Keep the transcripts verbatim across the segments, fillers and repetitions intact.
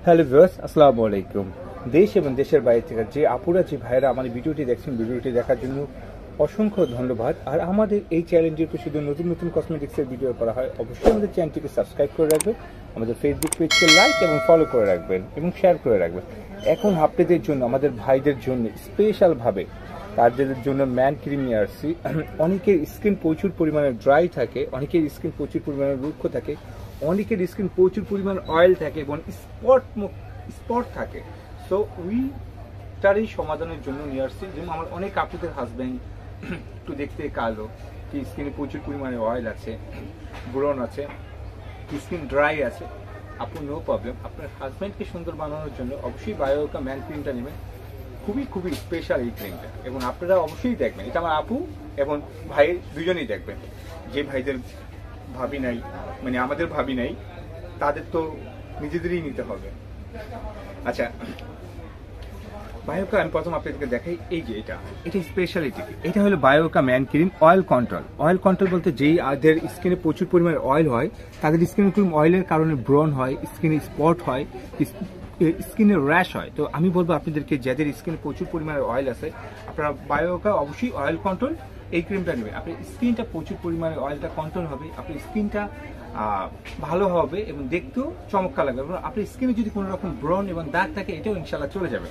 Hello viewers, আসসালামু আলাইকুম। দেশ এবং দেশের বাইরে থেকে যে আপুরা যে ভাইরা আমার ভিডিওটি দেখছেন, ভিডিওটি দেখার জন্য অসংখ্য ধন্যবাদ। আর আমাদের এই চ্যানেলটিতে শুধু নতুন নতুন কসমেটিক্সের ভিডিও করা হয়। অবশ্যই আমাদের চ্যানেলটিকে সাবস্ক্রাইব করে রাখবেন, আমাদের ফেসবুক পেজকে লাইক এবং ফলো করে রাখবেন এবং শেয়ার করে রাখবেন। এখন আপনাদের জন্য, আমাদের ভাইদের জন্য স্পেশালভাবে তাদের জন্য ম্যান ক্রিম নিয়ে আসছি। অনেকের স্কিন প্রচুর পরিমাণে ড্রাই থাকে, অনেকের স্কিন প্রচুর পরিমাণে রুক্ষ থাকে, অনেকের স্কিন প্রচুর পরিমাণ অয়েল থাকে এবং স্পট স্পট থাকে। সো উই তার এই সমাধানের জন্য নিয়ে আসছি। যেমন আমার অনেক আপুদের হাজব্যান্ড একটু দেখতে কালো, কি স্কিনে প্রচুর পরিমাণে অয়েল আছে, ব্রন আছে, স্কিন ড্রাই আছে, আপু নো প্রবলেম। আপনার হাজব্যান্ডকে সুন্দর বানানোর জন্য অবশ্যই বায়োকা ম্যান ক্রিমটা নেবেন। খুবই খুবই স্পেশাল এই ক্রিমটা, এবং আপনারা অবশ্যই দেখবেন। এটা আমার আপু এবং ভাই দুজনেই দেখবেন। যে ভাইদের ভাবি নাই, মানে আমাদের ভাবি নাই, তাদের তো নিজেদেরই নিতে হবে। আচ্ছা, বায়োকা আমি প্রথম আপনাদেরকে দেখাই। এই যে এটা এটা স্পেশালিটি, এটা হলো বায়োকা ম্যান cream oil control. Oil control বলতে যেই আদের স্কিনে প্রচুর পরিমাণে অয়েল হয়, তাদের স্কিনে ক্রিম অয়েলের কারণে ব্রন হয়, স্কিনে স্পট হয়, স্কিনের র্যাশ হয়। তো আমি বলবো আপনাদেরকে, যাদের স্কিনে প্রচুর পরিমাণে অয়েল আছে, আপনারা বায়োকা অবশ্যই অয়েল কন্ট্রোল এই ক্রিমটা নেবেন। আপনার স্কিনটা প্রচুর পরিমাণে অয়েলটা কন্ট্রোল হবে, আপনার স্কিনটা ভালো হবে এবং দেখতেও চমৎকার লাগবে। এবং আপনার স্কিনে যদি কোনো রকম ব্রন এবং দাগ থাকে, এটাও ইনশাল্লাহ চলে যাবে।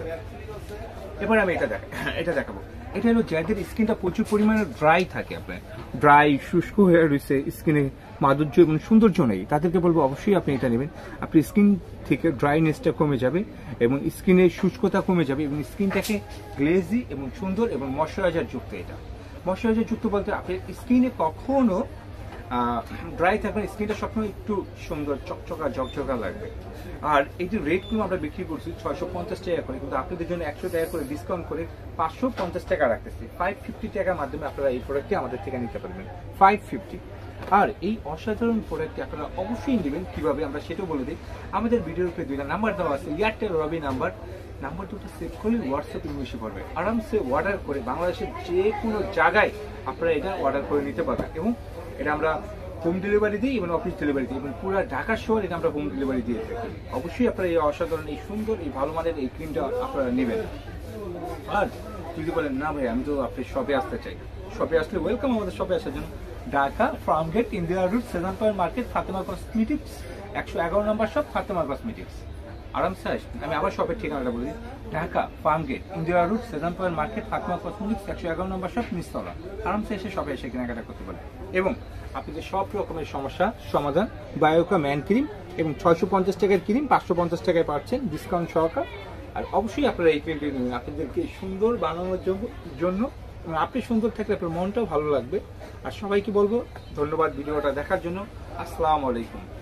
এবার আমি এটা দেখ এটা দেখাবো। এটা হলো যাদের স্কিনটা প্রচুর পরিমাণে ড্রাই থাকে, আপনার ড্রাই শুষ্ক হয়ে রয়েছে, স্কিনে মাধুর্য এবং সৌন্দর্য নেই, তাদেরকে বলবো অবশ্যই আপনি এটা নেবেন। আপনার স্কিন থেকে ড্রাইনেসটা কমে যাবে এবং স্কিনের শুষ্কতা কমে যাবে এবং স্কিনটাকে গ্লেজি এবং সুন্দর এবং ময়শ্চারাইজার যুক্ত। এটা ময়শ্চারাইজার যুক্ত বলতে আপনার স্কিনে কখনো ড্রাই থাকবে, স্কিনটা সবসময় একটু সুন্দর চকচকা ঝকঝকা লাগবে। আর এই যে রেটগুলো আমরা বিক্রি করছি ছয়শো পঞ্চাশ টাকা করে, কিন্তু আপনাদের জন্য একশো টাকা করে ডিসকাউন্ট করে পাঁচশো পঞ্চাশ টাকা রাখতেছি। ফাইভ ফিফটি টাকার মাধ্যমে আপনারা এই প্রোডাক্টটি আমাদের থেকে নিতে পারবেন, ফাইভ ফিফটি। আর এই অসাধারণ প্রোডাক্টটি আপনারা অবশ্যই নেবেন। কিভাবে আমরা সেটাও বলে দিই। আমাদের ভিডিওর উপরে দুইটা নাম্বার দেওয়া আছে, এয়ারটেল রবি নাম্বার। নাম্বার দুটো সেভ করলে হোয়াটসঅ্যাপ ইনভেসে পড়বে, আরামসে অর্ডার করে বাংলাদেশের যে কোনো জায়গায় আপনারা এটা অর্ডার করে নিতে পারবেন। এবং এটা আমরা হোম ডেলিভারি দিই এবং অফিস ডেলিভারি দিই, এবং পুরো ঢাকা শহর এটা আমরা হোম ডেলিভারি দিয়ে থাকি। অবশ্যই আপনারা এই অসাধারণ, এই সুন্দর, এই ভালো মানের এই ক্রিমটা আপনারা নেবেন। আর যদি বলেন না ভাই আমি তো আপনার শপে আসতে চাই, শপে আসলে ওয়েলকাম আমাদের শপে আসার জন্য। Dhaka Farmgate, Indira road, seven point market, Fatema cosmetics, একশো এগারো নম্বর শপ, ফাতেমা কসমেটিক্স। আরামসে আসবেন। আমি আবার শপের ঠিকানাটা বলি, Dhaka Farmgate, Indira road, seven point market, Fatema cosmetics, একশো এগারো নম্বর শপ, নিচতলা। আরামসে এসে শপে এসে কেনাকাটা করতে পারেন। এবং আপনাদের সব রকমের সমস্যা সমাধান বায়োকা ম্যান ক্রিম, এবং ছয়শো পঞ্চাশ টাকার ক্রিম পাঁচশো পঞ্চাশ টাকায় পাচ্ছেন ডিসকাউন্ট সহকার। আর অবশ্যই আপনারা এই ক্রিমটি নেবেন আপনাদেরকে সুন্দর বানানোর জন্য। আপনি সুন্দর থাকলে আপনার মনটাও ভালো লাগবে। আর সবাইকে বলবো ধন্যবাদ ভিডিওটা দেখার জন্য। আসসালামু আলাইকুম।